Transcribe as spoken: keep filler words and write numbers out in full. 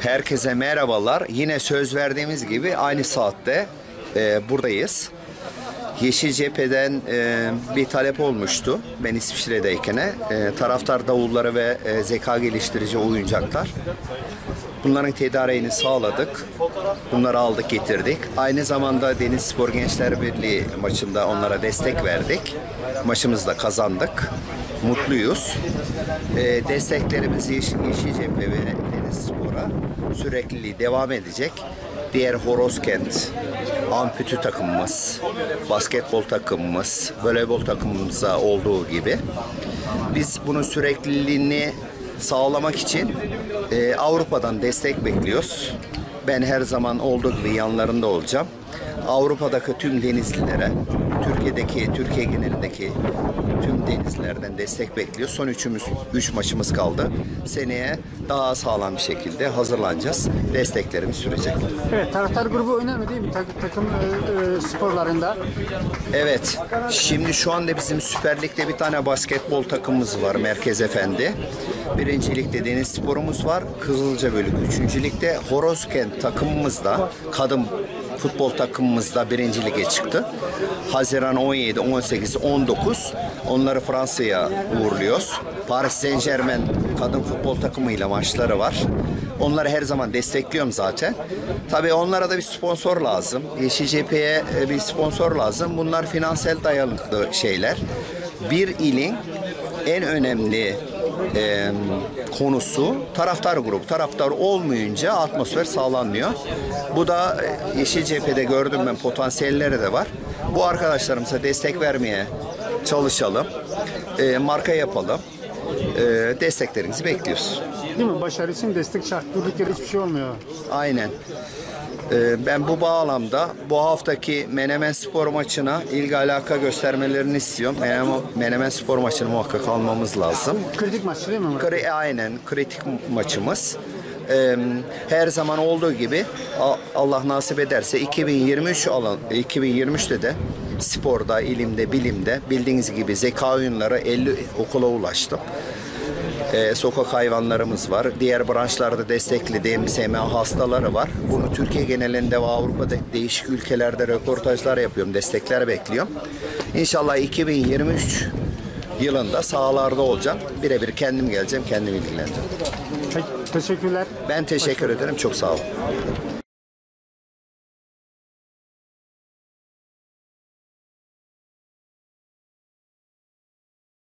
Herkese merhabalar. Yine söz verdiğimiz gibi aynı saatte e, buradayız. Yeşil Cephe'den e, bir talep olmuştu. Ben İsviçre'deyken e, taraftar davulları ve e, zeka geliştirici oyuncaklar. Bunların tedariğini sağladık. Bunları aldık getirdik. Aynı zamanda Denizspor Gençler Birliği maçında onlara destek verdik. Maçımızı da kazandık. Mutluyuz. E, desteklerimiz Yeşil, Yeşil Cephe ve Denizspor'a sürekliliği devam edecek. Diğer Horozkent, amputü takımımız, basketbol takımımız, voleybol takımımızda olduğu gibi biz bunun sürekliliğini sağlamak için e, Avrupa'dan destek bekliyoruz. Ben her zaman olduğu gibi yanlarında olacağım. Avrupa'daki tüm denizlilere, Türkiye'deki, Türkiye genelindeki tüm denizlerden destek bekliyor. Son üçümüz, üç maçımız kaldı. Seneye daha sağlam bir şekilde hazırlanacağız. Desteklerimiz sürecek. Evet, taraftar grubu önemli değil mi tak, takım e, e, sporlarında? Evet, şimdi şu anda bizim Süper Lig'de bir tane basketbol takımımız var, Merkez Efendi. Birinci Lig'de Denizspor'umuz var, Kızılcabölük. Üçüncü Lig'de Horozkent takımımızda, kadın futbol takımımızda birinci lige çıktı. Haziran on yedi, on sekiz, on dokuz onları Fransa'ya uğurluyoruz. Paris Saint-Germain kadın futbol takımıyla maçları var. Onları her zaman destekliyorum zaten. Tabii onlara da bir sponsor lazım. Yeşil Cephe'ye bir sponsor lazım. Bunlar finansal dayanıklı şeyler. Bir ilin en önemli e, konusu taraftar grubu. Taraftar olmayınca atmosfer sağlanmıyor. Bu da Yeşil Cephe'de gördüm ben, potansiyelleri de var. Bu arkadaşlarımıza destek vermeye çalışalım. E, marka yapalım. E, desteklerinizi bekliyoruz. Değil mi? Başarı için destek şart. Durduk yere hiçbir şey olmuyor. Aynen. E, ben bu bağlamda bu haftaki Menemen Spor maçına ilgi alaka göstermelerini istiyorum. Menemen, Menemen Spor maçını muhakkak almamız lazım. Kritik maç değil mi? Kri, aynen kritik maçımız. Ee, her zaman olduğu gibi Allah nasip ederse iki bin yirmi üç alan iki bin yirmi üçte de sporda, ilimde, bilimde bildiğiniz gibi zeka oyunları elli okula ulaştım. Ee, sokak hayvanlarımız var. Diğer branşlarda destekli D M S M A hastaları var. Bunu Türkiye genelinde ve Avrupa'da değişik ülkelerde röportajlar yapıyorum. Destekler bekliyorum. İnşallah iki bin yirmi üç yılında sahalarda olacağım. Birebir kendim geleceğim, kendim ilgileneceğim. Peki, teşekkürler. Ben teşekkür ederim. Çok sağ olun.